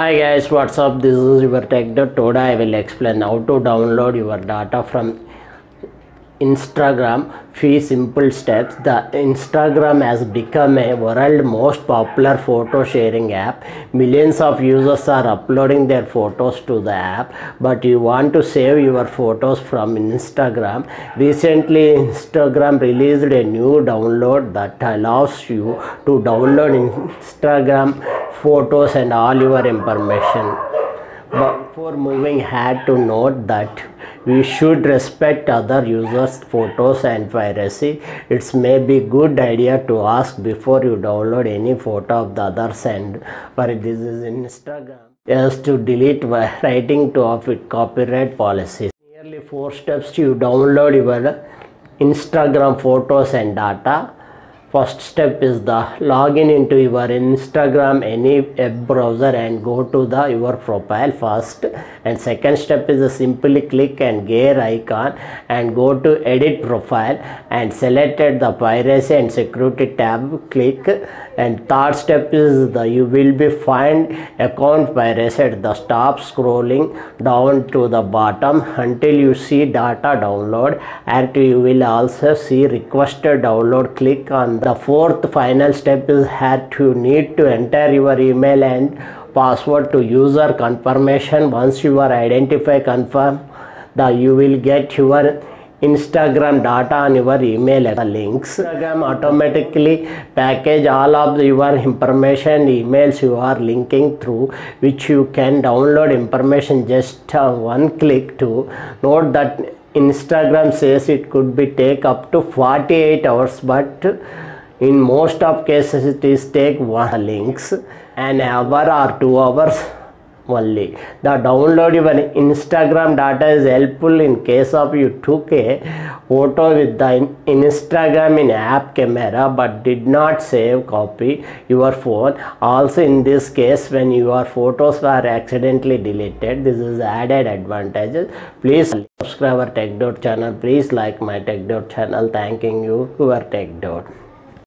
Hi guys, what's up? This is your TechDot. Today I will explain how to download your data from Instagram. Few simple steps. The Instagram has become a world most popular photo sharing app. Millions of users are uploading their photos to the app, but you want to save your photos from Instagram. Recently, Instagram released a new download that allows you to download Instagram photos and all your information. But before moving ahead, to note that we should respect other users' photos and privacy. It may be good idea to ask before you download any photo of the others, and but this is Instagram is to delete writing to off with copyright policies. Nearly 4 steps to download your Instagram photos and data. First step is the login into your Instagram any web browser and go to your profile first, and second step is simply click and gear icon and go to edit profile and selected the privacy and security tab, click, and third step is you will be find account privacy at the stop scrolling down to the bottom until you see data download, and you will also see requested download. Click on the fourth final step is that you need to enter your email and password to user confirmation. Once you are identified confirm, you will get your Instagram data on your email links. Instagram automatically package all of your information, emails you are linking through, which you can download information just one click. To note that Instagram says it could be take up to 48 hours, but in most of cases it is take one links an hour or 2 hours only. The download your Instagram data is helpful in case of you took a photo with the Instagram in app camera but did not save copy your phone. Also in this case, when your photos were accidentally deleted, this is added advantages. Please subscribe our TechDot channel. Please like my TechDot channel. Thanking you, your TechDot.